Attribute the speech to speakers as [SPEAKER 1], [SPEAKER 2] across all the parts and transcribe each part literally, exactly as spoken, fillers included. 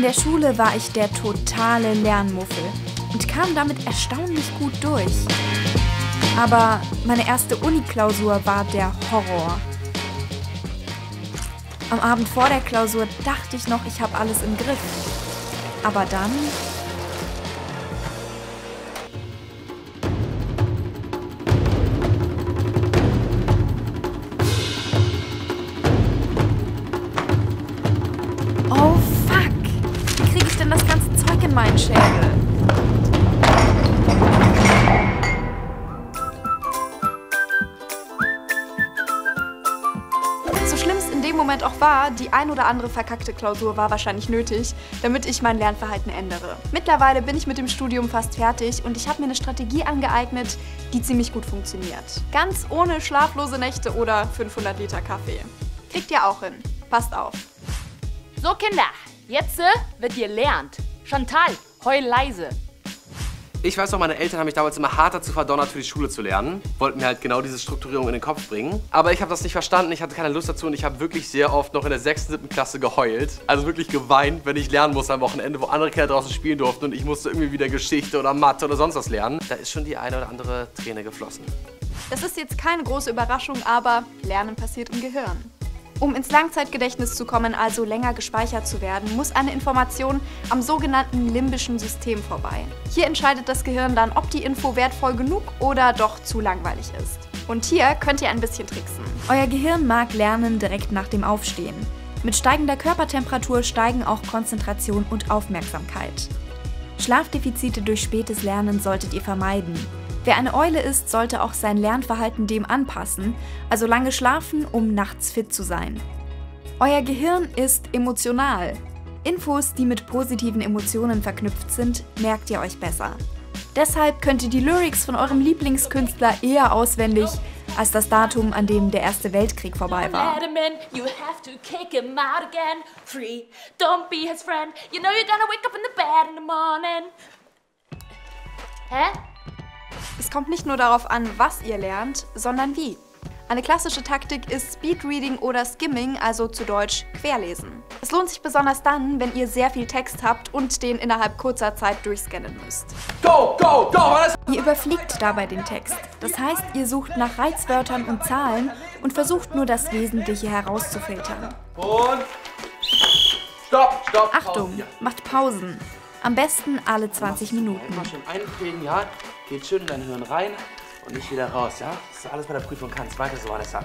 [SPEAKER 1] In der Schule war ich der totale Lernmuffel und kam damit erstaunlich gut durch. Aber meine erste Uni-Klausur war der Horror. Am Abend vor der Klausur dachte ich noch, ich habe alles im Griff. Aber dann... Oh fuck! Wie kriege ich denn das ganze Zeug in meinen Schädel? So schlimm es in dem Moment auch war, die ein oder andere verkackte Klausur war wahrscheinlich nötig, damit ich mein Lernverhalten ändere. Mittlerweile bin ich mit dem Studium fast fertig und ich habe mir eine Strategie angeeignet, die ziemlich gut funktioniert. Ganz ohne schlaflose Nächte oder fünfhundert Liter Kaffee. Kriegt ihr auch hin. Passt auf.
[SPEAKER 2] So Kinder, jetzt äh, wird ihr lernt. Chantal, heul leise.
[SPEAKER 3] Ich weiß noch, meine Eltern haben mich damals immer hart dazu verdonnert, für die Schule zu lernen. Wollten mir halt genau diese Strukturierung in den Kopf bringen. Aber ich habe das nicht verstanden, ich hatte keine Lust dazu und ich habe wirklich sehr oft noch in der sechsten, siebten Klasse geheult. Also wirklich geweint, wenn ich lernen musste am Wochenende, wo andere Kinder draußen spielen durften und ich musste irgendwie wieder Geschichte oder Mathe oder sonst was lernen. Da ist schon die eine oder andere Träne geflossen.
[SPEAKER 1] Das ist jetzt keine große Überraschung, aber Lernen passiert im Gehirn. Um ins Langzeitgedächtnis zu kommen, also länger gespeichert zu werden, muss eine Information am sogenannten limbischen System vorbei. Hier entscheidet das Gehirn dann, ob die Info wertvoll genug oder doch zu langweilig ist. Und hier könnt ihr ein bisschen tricksen. Euer Gehirn mag Lernen direkt nach dem Aufstehen. Mit steigender Körpertemperatur steigen auch Konzentration und Aufmerksamkeit. Schlafdefizite durch spätes Lernen solltet ihr vermeiden. Wer eine Eule ist, sollte auch sein Lernverhalten dem anpassen, also lange schlafen, um nachts fit zu sein. Euer Gehirn ist emotional. Infos, die mit positiven Emotionen verknüpft sind, merkt ihr euch besser. Deshalb könnt ihr die Lyrics von eurem Lieblingskünstler eher auswendig, als das Datum, an dem der Erste Weltkrieg vorbei war.
[SPEAKER 2] Hä?
[SPEAKER 1] Es kommt nicht nur darauf an, was ihr lernt, sondern wie. Eine klassische Taktik ist Speedreading oder Skimming, also zu Deutsch Querlesen. Es lohnt sich besonders dann, wenn ihr sehr viel Text habt und den innerhalb kurzer Zeit durchscannen müsst.
[SPEAKER 3] Go, go, go!
[SPEAKER 1] Ihr überfliegt dabei den Text. Das heißt, ihr sucht nach Reizwörtern und Zahlen und versucht nur das Wesentliche herauszufiltern.
[SPEAKER 3] Und... Stopp, stopp!
[SPEAKER 1] Achtung,
[SPEAKER 3] ja.
[SPEAKER 1] Macht Pausen. Am besten alle zwanzig Minuten.
[SPEAKER 4] Mal schön einprägen, ja? Geht schön in dein Hirn rein und nicht wieder raus, ja? Das ist alles bei der Prüfung kannst. Weiter so, Vanessa.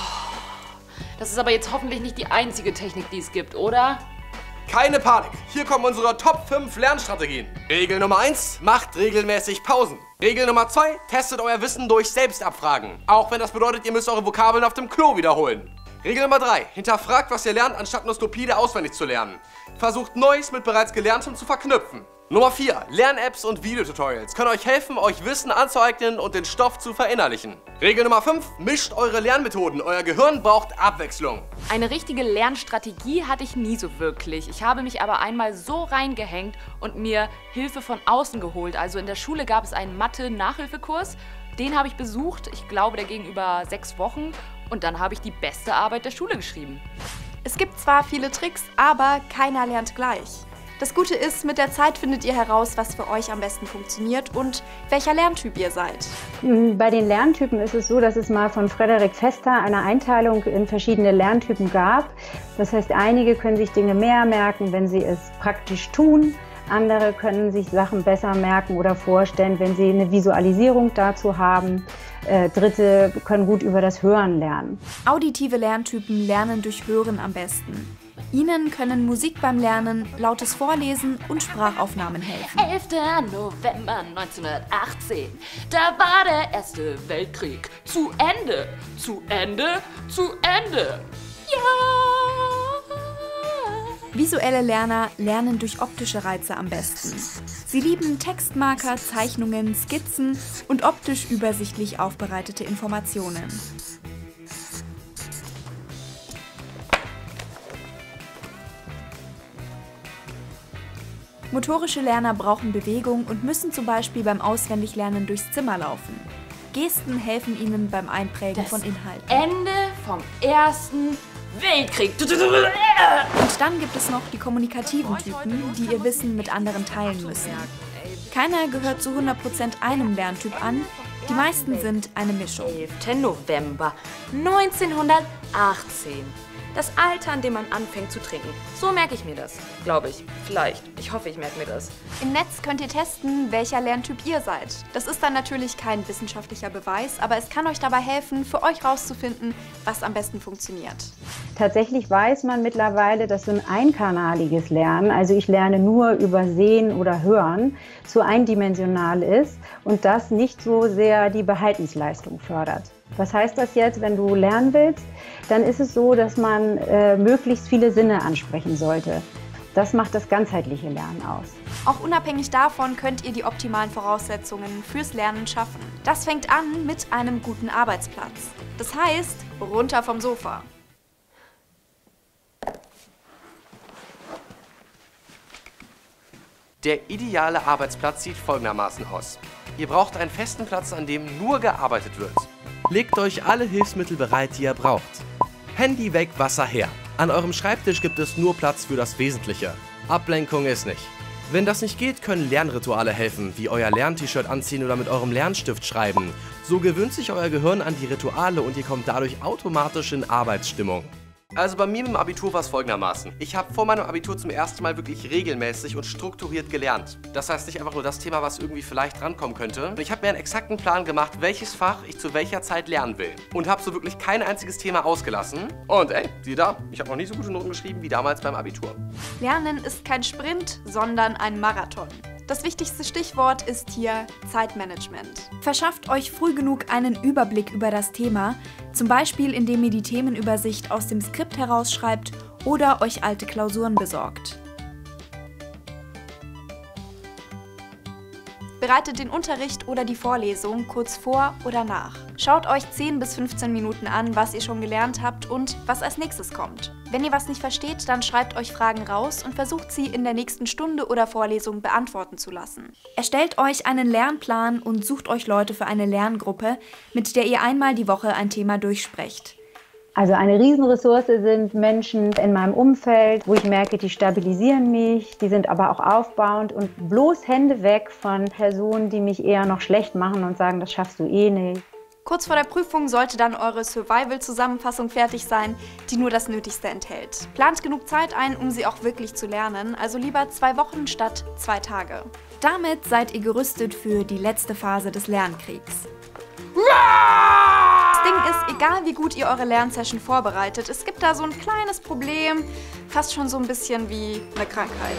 [SPEAKER 2] Das ist aber jetzt hoffentlich nicht die einzige Technik, die es gibt, oder?
[SPEAKER 3] Keine Panik, hier kommen unsere Top fünf Lernstrategien. Regel Nummer eins, macht regelmäßig Pausen. Regel Nummer zwei, testet euer Wissen durch Selbstabfragen. Auch wenn das bedeutet, ihr müsst eure Vokabeln auf dem Klo wiederholen. Regel Nummer drei, hinterfragt, was ihr lernt, anstatt nur stupide auswendig zu lernen. Versucht Neues mit bereits Gelerntem zu verknüpfen. Nummer vier, Lern-Apps und Videotutorials können euch helfen, euch Wissen anzueignen und den Stoff zu verinnerlichen. Regel Nummer fünf, mischt eure Lernmethoden. Euer Gehirn braucht Abwechslung.
[SPEAKER 2] Eine richtige Lernstrategie hatte ich nie so wirklich. Ich habe mich aber einmal so reingehängt und mir Hilfe von außen geholt. Also in der Schule gab es einen Mathe-Nachhilfekurs. Den habe ich besucht, ich glaube, der ging über sechs Wochen. Und dann habe ich die beste Arbeit der Schule geschrieben.
[SPEAKER 1] Es gibt zwar viele Tricks, aber keiner lernt gleich. Das Gute ist, mit der Zeit findet ihr heraus, was für euch am besten funktioniert und welcher Lerntyp ihr seid.
[SPEAKER 5] Bei den Lerntypen ist es so, dass es mal von Frederik Vester eine Einteilung in verschiedene Lerntypen gab. Das heißt, einige können sich Dinge mehr merken, wenn sie es praktisch tun. Andere können sich Sachen besser merken oder vorstellen, wenn sie eine Visualisierung dazu haben. Äh, Dritte können gut über das Hören lernen.
[SPEAKER 1] Auditive Lerntypen lernen durch Hören am besten. Ihnen können Musik beim Lernen, lautes Vorlesen und Sprachaufnahmen helfen.
[SPEAKER 2] elfter November neunzehnhundertachtzehn, da war der Erste Weltkrieg zu Ende, zu Ende, zu Ende. Ja!
[SPEAKER 1] Visuelle Lerner lernen durch optische Reize am besten. Sie lieben Textmarker, Zeichnungen, Skizzen und optisch übersichtlich aufbereitete Informationen. Motorische Lerner brauchen Bewegung und müssen zum Beispiel beim Auswendiglernen durchs Zimmer laufen. Gesten helfen ihnen beim Einprägen
[SPEAKER 2] Das
[SPEAKER 1] von Inhalten.
[SPEAKER 2] Ende vom Ersten Weltkrieg.
[SPEAKER 1] Und dann gibt es noch die kommunikativen Typen, die ihr Wissen mit anderen teilen müssen. Keiner gehört zu hundert Prozent einem Lerntyp an, die meisten sind eine Mischung.
[SPEAKER 2] elfter November neunzehnhundertachtzehn. Das Alter, an dem man anfängt zu trinken. So merke ich mir das. Glaube ich. Vielleicht. Ich hoffe, ich merke mir das.
[SPEAKER 1] Im Netz könnt ihr testen, welcher Lerntyp ihr seid. Das ist dann natürlich kein wissenschaftlicher Beweis, aber es kann euch dabei helfen, für euch rauszufinden, was am besten funktioniert.
[SPEAKER 5] Tatsächlich weiß man mittlerweile, dass so ein einkanaliges Lernen, also ich lerne nur über Sehen oder Hören, zu eindimensional ist und das nicht so sehr die Behaltensleistung fördert. Was heißt das jetzt, wenn du lernen willst? Dann ist es so, dass man äh, möglichst viele Sinne ansprechen sollte. Das macht das ganzheitliche Lernen aus.
[SPEAKER 1] Auch unabhängig davon könnt ihr die optimalen Voraussetzungen fürs Lernen schaffen. Das fängt an mit einem guten Arbeitsplatz. Das heißt, runter vom Sofa.
[SPEAKER 3] Der ideale Arbeitsplatz sieht folgendermaßen aus. Ihr braucht einen festen Platz, an dem nur gearbeitet wird. Legt euch alle Hilfsmittel bereit, die ihr braucht. Handy weg, Wasser her. An eurem Schreibtisch gibt es nur Platz für das Wesentliche. Ablenkung ist nicht. Wenn das nicht geht, können Lernrituale helfen, wie euer Lern-T-Shirt anziehen oder mit eurem Lernstift schreiben. So gewöhnt sich euer Gehirn an die Rituale und ihr kommt dadurch automatisch in Arbeitsstimmung. Also bei mir im Abitur war es folgendermaßen. Ich habe vor meinem Abitur zum ersten Mal wirklich regelmäßig und strukturiert gelernt. Das heißt nicht einfach nur das Thema, was irgendwie vielleicht drankommen könnte. Ich habe mir einen exakten Plan gemacht, welches Fach ich zu welcher Zeit lernen will. Und habe so wirklich kein einziges Thema ausgelassen. Und ey, sieh da, ich habe noch nie so gute Noten geschrieben wie damals beim Abitur.
[SPEAKER 1] Lernen ist kein Sprint, sondern ein Marathon. Das wichtigste Stichwort ist hier Zeitmanagement. Verschafft euch früh genug einen Überblick über das Thema, zum Beispiel indem ihr die Themenübersicht aus dem Skript herausschreibt oder euch alte Klausuren besorgt. Bereitet den Unterricht oder die Vorlesung kurz vor oder nach. Schaut euch zehn bis fünfzehn Minuten an, was ihr schon gelernt habt und was als nächstes kommt. Wenn ihr was nicht versteht, dann schreibt euch Fragen raus und versucht sie in der nächsten Stunde oder Vorlesung beantworten zu lassen. Erstellt euch einen Lernplan und sucht euch Leute für eine Lerngruppe, mit der ihr einmal die Woche ein Thema durchsprecht.
[SPEAKER 5] Also eine Riesenressource sind Menschen in meinem Umfeld, wo ich merke, die stabilisieren mich, die sind aber auch aufbauend und bloß Hände weg von Personen, die mich eher noch schlecht machen und sagen, das schaffst du eh nicht.
[SPEAKER 1] Kurz vor der Prüfung sollte dann eure Survival-Zusammenfassung fertig sein, die nur das Nötigste enthält. Plant genug Zeit ein, um sie auch wirklich zu lernen, also lieber zwei Wochen statt zwei Tage. Damit seid ihr gerüstet für die letzte Phase des Lernkriegs. Das Ding ist, egal wie gut ihr eure Lernsession vorbereitet, es gibt da so ein kleines Problem, fast schon so ein bisschen wie eine Krankheit.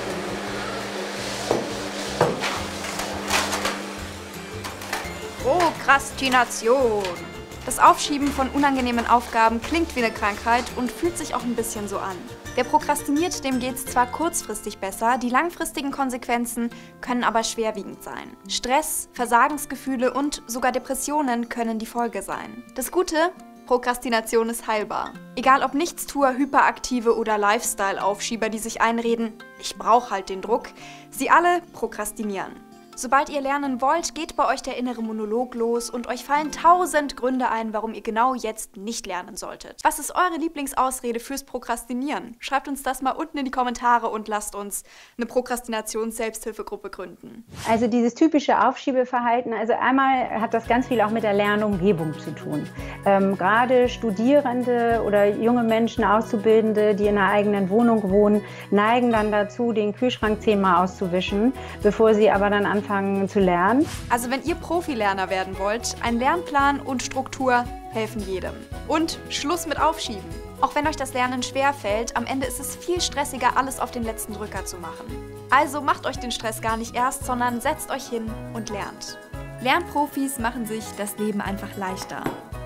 [SPEAKER 1] Prokrastination. Das Aufschieben von unangenehmen Aufgaben klingt wie eine Krankheit und fühlt sich auch ein bisschen so an. Wer prokrastiniert, dem geht's zwar kurzfristig besser, die langfristigen Konsequenzen können aber schwerwiegend sein. Stress, Versagensgefühle und sogar Depressionen können die Folge sein. Das Gute: Prokrastination ist heilbar. Egal ob Nichtstuer, Hyperaktive oder Lifestyle-Aufschieber, die sich einreden, ich brauche halt den Druck, sie alle prokrastinieren. Sobald ihr lernen wollt, geht bei euch der innere Monolog los und euch fallen tausend Gründe ein, warum ihr genau jetzt nicht lernen solltet. Was ist eure Lieblingsausrede fürs Prokrastinieren? Schreibt uns das mal unten in die Kommentare und lasst uns eine Prokrastinations-Selbsthilfegruppe gründen.
[SPEAKER 5] Also dieses typische Aufschiebeverhalten, also einmal hat das ganz viel auch mit der Lernumgebung zu tun. Ähm, gerade Studierende oder junge Menschen, Auszubildende, die in einer eigenen Wohnung wohnen, neigen dann dazu, den Kühlschrank zehnmal auszuwischen, bevor sie aber dann anfangen zu lernen.
[SPEAKER 1] Also wenn ihr Profilerner werden wollt, ein Lernplan und Struktur helfen jedem. Und Schluss mit Aufschieben. Auch wenn euch das Lernen schwer fällt, am Ende ist es viel stressiger, alles auf den letzten Drücker zu machen. Also macht euch den Stress gar nicht erst, sondern setzt euch hin und lernt. Lernprofis machen sich das Leben einfach leichter.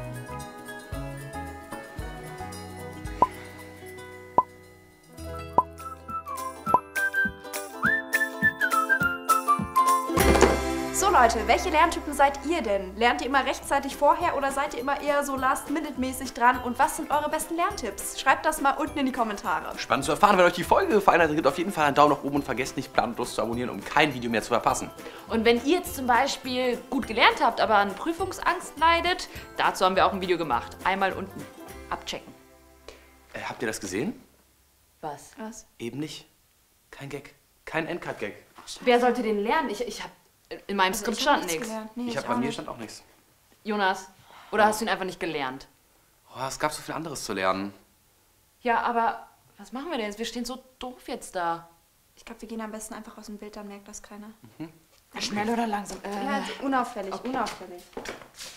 [SPEAKER 1] So Leute, welche Lerntypen seid ihr denn? Lernt ihr immer rechtzeitig vorher oder seid ihr immer eher so last-minute-mäßig dran? Und was sind eure besten Lerntipps? Schreibt das mal unten in die Kommentare.
[SPEAKER 3] Spannend zu erfahren. Wenn euch die Folge gefallen hat, dann gebt auf jeden Fall einen Daumen nach oben und vergesst nicht, planlos zu abonnieren, um kein Video mehr zu verpassen.
[SPEAKER 2] Und wenn ihr jetzt zum Beispiel gut gelernt habt, aber an Prüfungsangst leidet, dazu haben wir auch ein Video gemacht. Einmal unten abchecken.
[SPEAKER 3] Äh, habt ihr das gesehen?
[SPEAKER 2] Was?
[SPEAKER 1] Was?
[SPEAKER 3] Eben nicht. Kein Gag. Kein Endcard-Gag.
[SPEAKER 2] Wer sollte den lernen? Ich, ich hab. In meinem
[SPEAKER 1] Also
[SPEAKER 2] Skript
[SPEAKER 1] ich hab
[SPEAKER 2] stand nichts.
[SPEAKER 1] gelernt. Nee,
[SPEAKER 3] Ich hab,
[SPEAKER 1] auch
[SPEAKER 3] bei mir
[SPEAKER 1] nicht.
[SPEAKER 3] stand auch nichts.
[SPEAKER 2] Jonas, oder hast du ihn einfach nicht gelernt?
[SPEAKER 3] Oh, es gab so viel anderes zu lernen.
[SPEAKER 2] Ja, aber was machen wir denn jetzt? Wir stehen so doof jetzt da.
[SPEAKER 1] Ich glaube, wir gehen am besten einfach aus dem Bild, dann merkt das keiner.
[SPEAKER 2] Schnell oder langsam? Äh.
[SPEAKER 1] Ja, also unauffällig, unauffällig.